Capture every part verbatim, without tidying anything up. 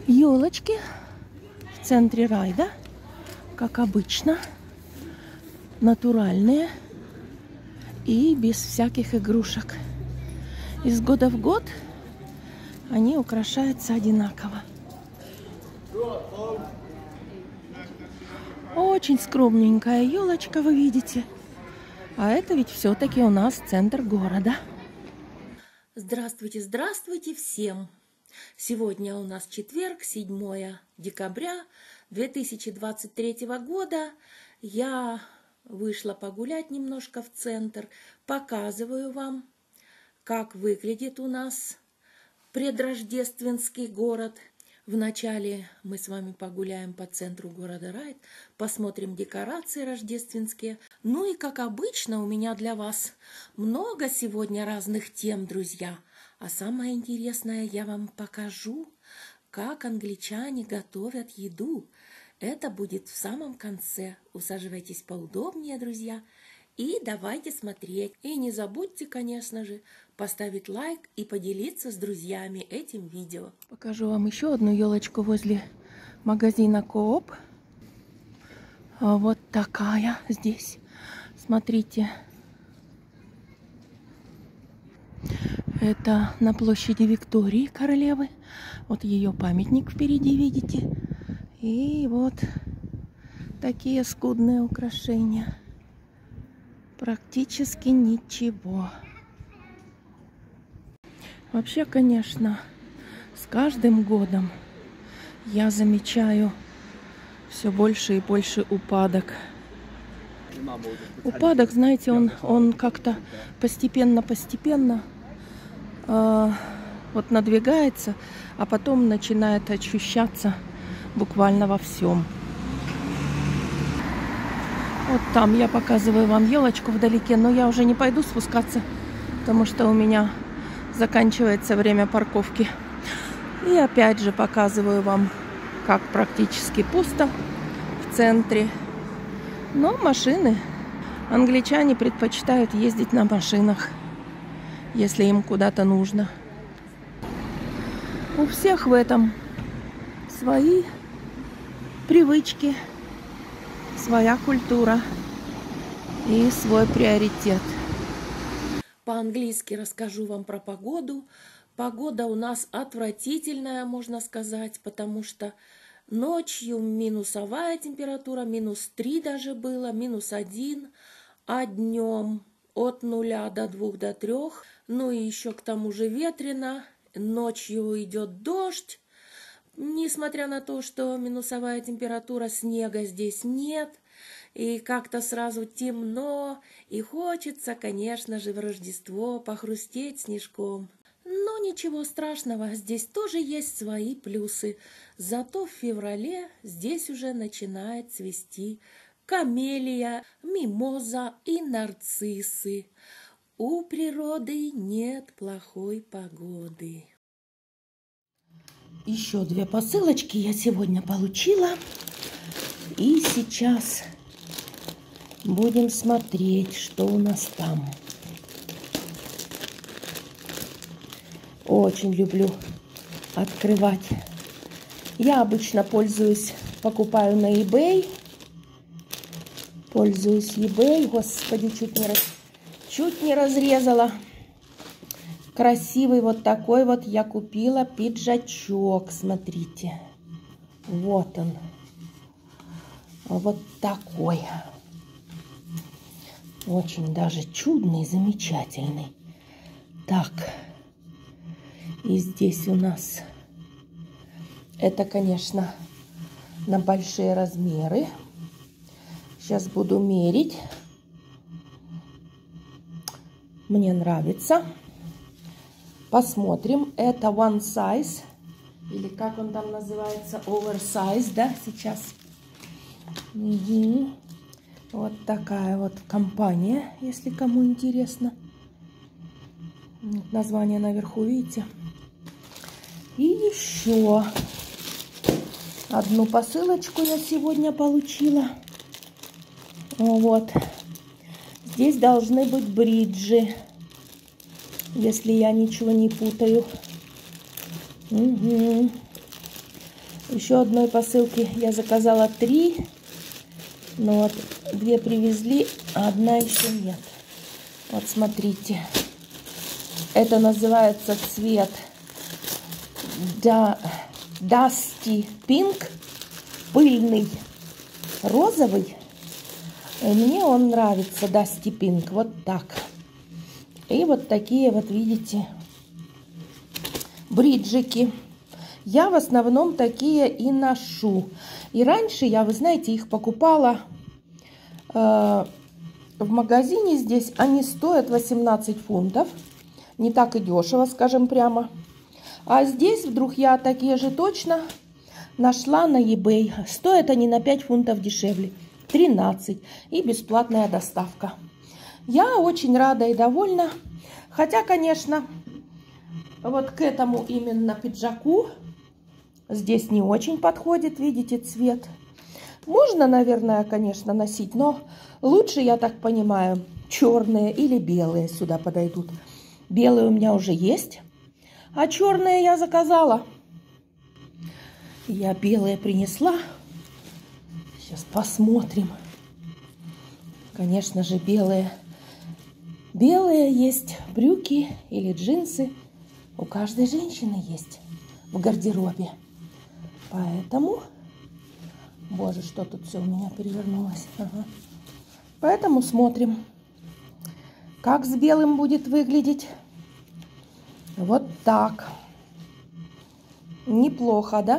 Елочки в центре райда, как обычно, натуральные и без всяких игрушек. Из года в год они украшаются одинаково. Очень скромненькая елочка, вы видите. А это ведь все-таки у нас центр города. Здравствуйте, здравствуйте всем! Сегодня у нас четверг, седьмое декабря две тысячи двадцать третьего года. Я вышла погулять немножко в центр. Показываю вам, как выглядит у нас предрождественский город. Вначале мы с вами погуляем по центру города Райд, посмотрим декорации рождественские. Ну и, как обычно, у меня для вас много сегодня разных тем, друзья. А самое интересное, я вам покажу, как англичане готовят еду. Это будет в самом конце. Усаживайтесь поудобнее, друзья, и давайте смотреть. И не забудьте, конечно же, поставить лайк и поделиться с друзьями этим видео. Покажу вам еще одну елочку возле магазина Кооп. Вот такая здесь. Смотрите. Это на площади Виктории Королевы. Вот ее памятник впереди, видите. И вот такие скудные украшения. Практически ничего. Вообще, конечно, с каждым годом я замечаю все больше и больше упадок. Упадок, знаете, он, он как-то постепенно-постепенно э, вот надвигается, а потом начинает ощущаться буквально во всем. Вот там я показываю вам елочку вдалеке, но я уже не пойду спускаться, потому что у меня заканчивается время парковки. И опять же показываю вам, как практически пусто в центре. Но машины, англичане предпочитают ездить на машинах, если им куда-то нужно. У всех в этом свои привычки, своя культура и свой приоритет. По-английски расскажу вам про погоду. Погода у нас отвратительная, можно сказать, потому что ночью минусовая температура, минус три даже было, минус один, а днем от нуля до двух, до трех. Ну и еще к тому же ветрено, ночью идет дождь. Несмотря на то, что минусовая температура, снега здесь нет. И как-то сразу темно, и хочется, конечно же, в Рождество похрустеть снежком. Но ничего страшного, здесь тоже есть свои плюсы. Зато в феврале здесь уже начинает цвести камелия, мимоза и нарциссы. У природы нет плохой погоды. Еще две посылочки я сегодня получила. И сейчас будем смотреть, что у нас там. Очень люблю открывать. Я обычно пользуюсь, покупаю на eBay. Пользуюсь eBay. Господи, чуть не, раз, чуть не разрезала. Красивый вот такой вот я купила пиджачок. Смотрите. Вот он. Вот такой. Очень даже чудный, замечательный. Так. И здесь у нас это, конечно, на большие размеры. Сейчас буду мерить. Мне нравится. Посмотрим. Это one size. Или как он там называется? Oversize, да, сейчас. Угу. Вот такая вот компания, если кому интересно. Название наверху, видите? И еще одну посылочку я сегодня получила. Вот. Здесь должны быть бриджи, если я ничего не путаю. Угу. Еще одной посылки я заказала три. Но вот две привезли, а одна еще нет. Вот смотрите. Это называется цвет Dusty Pink. Пыльный розовый. И мне он нравится, Dusty Pink. Вот так. И вот такие вот, видите, бриджики. Я в основном такие и ношу. И раньше я, вы знаете, их покупала э, в магазине здесь. Они стоят восемнадцать фунтов. Не так и дешево, скажем прямо. А здесь вдруг я такие же точно нашла на eBay. Стоят они на пять фунтов дешевле. тринадцать. И бесплатная доставка. Я очень рада и довольна. Хотя, конечно, вот к этому именно пиджаку здесь не очень подходит, видите, цвет. Можно, наверное, конечно, носить, но лучше, я так понимаю, черные или белые сюда подойдут. Белые у меня уже есть, а черные я заказала. Я белые принесла. Сейчас посмотрим. Конечно же, белые. Белые есть брюки или джинсы. У каждой женщины есть в гардеробе. Поэтому, боже, что тут все у меня перевернулось. Ага. Поэтому смотрим, как с белым будет выглядеть. Вот так. Неплохо, да?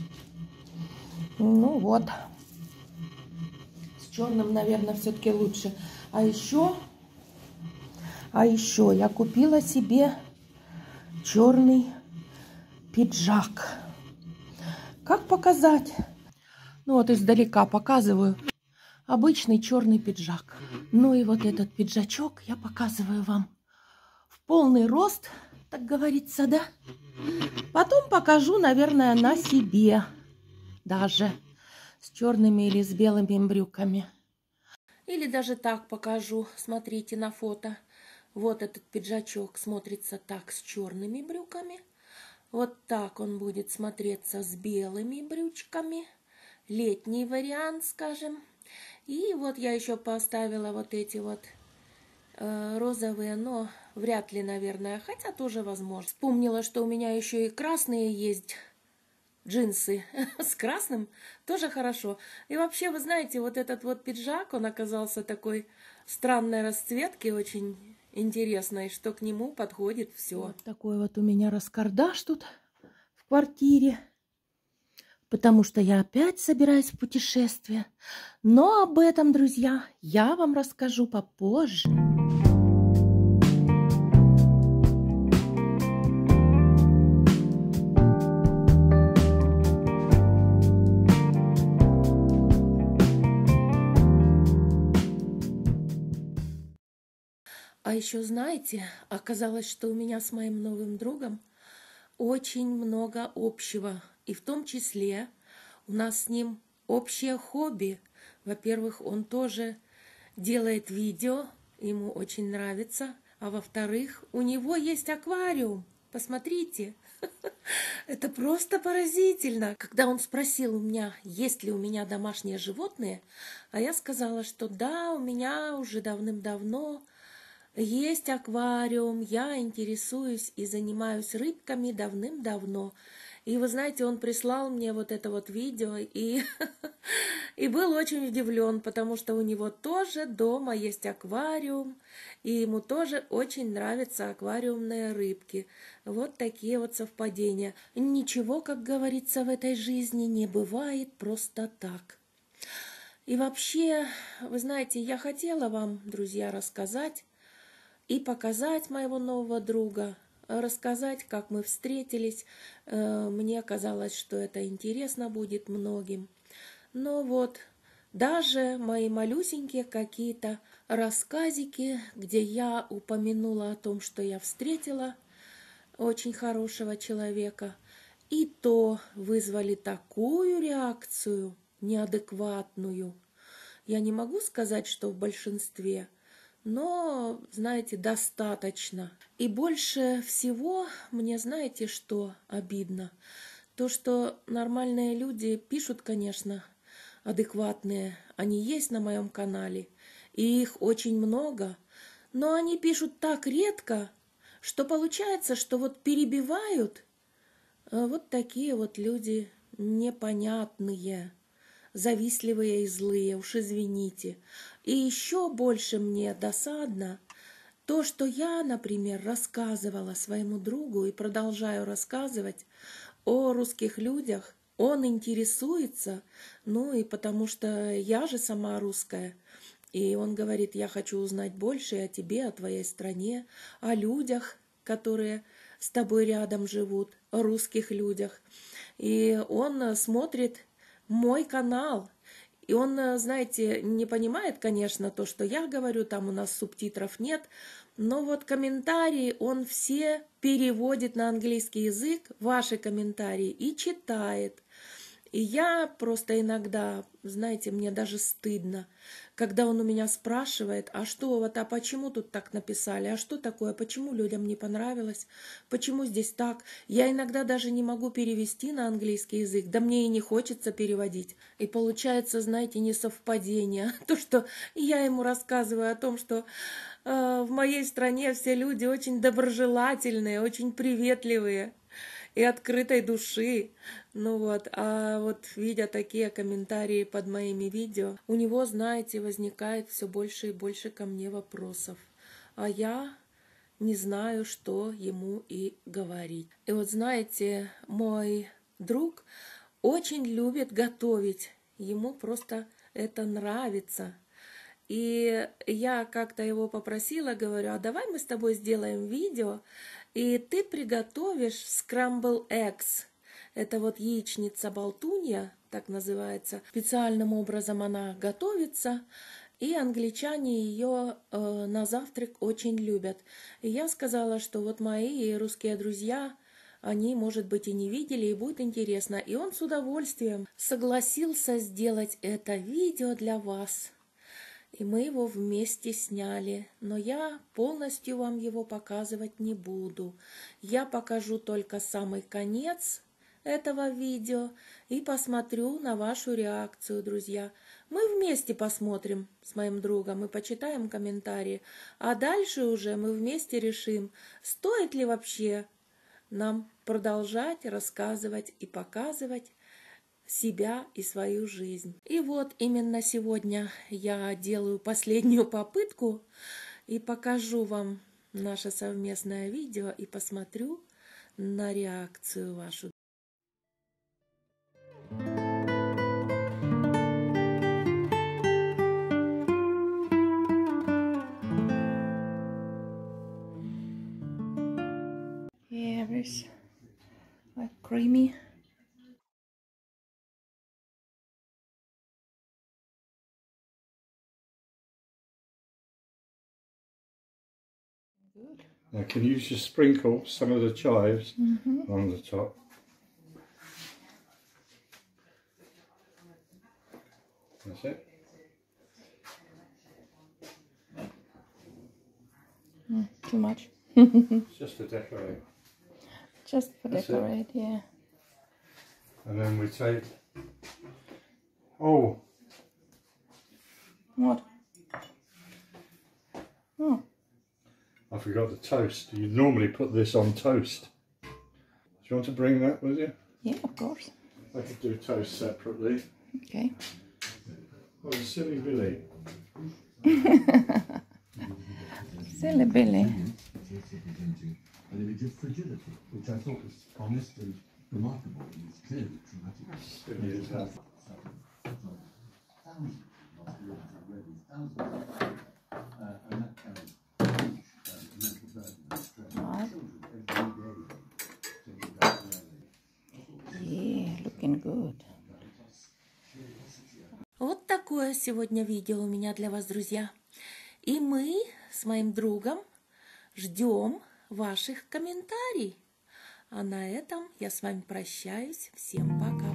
Ну вот. С черным, наверное, все-таки лучше. А еще, а еще я купила себе черный пиджак. Как показать? Ну вот издалека показываю. Обычный черный пиджак. Ну и вот этот пиджачок я показываю вам в полный рост, так говорится, да? Потом покажу, наверное, на себе даже. С черными или с белыми брюками. Или даже так покажу. Смотрите на фото. Вот этот пиджачок смотрится так с черными брюками. Вот так он будет смотреться с белыми брючками. Летний вариант, скажем. И вот я еще поставила вот эти вот э, розовые, но вряд ли, наверное, хотя тоже возможно. Вспомнила, что у меня еще и красные есть джинсы с красным, тоже хорошо. И вообще, вы знаете, вот этот вот пиджак, он оказался такой странной расцветки, очень интересной, что к нему подходит все. Вот такой вот у меня раскардаш тут в квартире. Потому что я опять собираюсь в путешествие. Но об этом, друзья, я вам расскажу попозже. А еще, знаете, оказалось, что у меня с моим новым другом очень много общего. И в том числе у нас с ним общее хобби. Во-первых, он тоже делает видео, ему очень нравится. А во-вторых, у него есть аквариум. Посмотрите, это просто поразительно. Когда он спросил у меня, есть ли у меня домашние животные, а я сказала, что да, у меня уже давным-давно есть аквариум, я интересуюсь и занимаюсь рыбками давным-давно. И вы знаете, он прислал мне вот это вот видео и, и был очень удивлен, потому что у него тоже дома есть аквариум, и ему тоже очень нравятся аквариумные рыбки. Вот такие вот совпадения. Ничего, как говорится, в этой жизни не бывает просто так. И вообще, вы знаете, я хотела вам, друзья, рассказать и показать моего нового друга, рассказать, как мы встретились. Мне казалось, что это интересно будет многим. Но вот даже мои малюсенькие какие-то рассказики, где я упомянула о том, что я встретила очень хорошего человека, и то вызвали такую реакцию неадекватную. Я не могу сказать, что в большинстве, но, знаете, достаточно. И больше всего мне, знаете, что обидно? То, что нормальные люди пишут, конечно, адекватные, они есть на моем канале, и их очень много, но они пишут так редко, что получается, что вот перебивают вот такие вот люди непонятные, завистливые и злые, уж извините. И еще больше мне досадно то, что я, например, рассказывала своему другу и продолжаю рассказывать о русских людях. Он интересуется, ну и потому что я же сама русская. И он говорит, я хочу узнать больше о тебе, о твоей стране, о людях, которые с тобой рядом живут, о русских людях. И он смотрит мой канал. И он, знаете, не понимает, конечно, то, что я говорю, там у нас субтитров нет, но вот комментарии он все переводит на английский язык, ваши комментарии, и читает. И я просто иногда, знаете, мне даже стыдно, когда он у меня спрашивает, а что вот, а почему тут так написали, а что такое, почему людям не понравилось, почему здесь так. Я иногда даже не могу перевести на английский язык, да мне и не хочется переводить. И получается, знаете, несовпадение. То, что я ему рассказываю о том, что э, в моей стране все люди очень доброжелательные, очень приветливые и открытой души. Ну вот, а вот видя такие комментарии под моими видео, у него, знаете, возникает все больше и больше ко мне вопросов. А я не знаю, что ему и говорить. И вот знаете, мой друг очень любит готовить. Ему просто это нравится. И я как-то его попросила, говорю, а давай мы с тобой сделаем видео, и ты приготовишь scramble eggs. Это вот яичница-болтунья, так называется. Специальным образом она готовится, и англичане ее э, на завтрак очень любят. И я сказала, что вот мои русские друзья, они, может быть, и не видели, и будет интересно. И он с удовольствием согласился сделать это видео для вас. И мы его вместе сняли, но я полностью вам его показывать не буду. Я покажу только самый конец этого видео и посмотрю на вашу реакцию, друзья. Мы вместе посмотрим с моим другом и почитаем комментарии, а дальше уже мы вместе решим, стоит ли вообще нам продолжать рассказывать и показывать себя и свою жизнь. И вот именно сегодня я делаю последнюю попытку и покажу вам наше совместное видео и посмотрю на реакцию вашу. Yeah, it's like creamy. Good. Now, can you just sprinkle some of the chives Mm-hmm. on the top? That's it. Mm, too much. Just to decorate. Just for That's decorate, it. Yeah. And then we take... Oh! What? Oh. I forgot the toast. You normally put this on toast. Do you want to bring that with you? Yeah, of course. I could do toast separately. Okay. Oh, silly Billy. Silly Billy. And image of fragility, which I thought was honest and remarkable, and it's clearly traumatic. Silly as hell. Thousands lost lives already, thousands, uh, and that carries huge uh, mental burden and stress. Right. Children every day taking that early. Yeah, looking good. Вот такое сегодня видео у меня для вас, друзья. И мы с моим другом ждем ваших комментариев. А на этом я с вами прощаюсь. Всем пока.